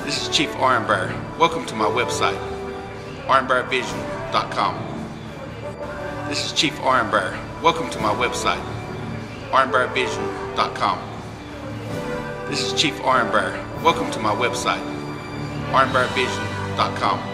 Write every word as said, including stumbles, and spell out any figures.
This is Chief Ironbear. Welcome to my website, iron bear vision dot com. This is Chief Ironbear. Welcome to my website, iron bear vision dot com. This is Chief Ironbear. Welcome to my website, iron bear vision dot com.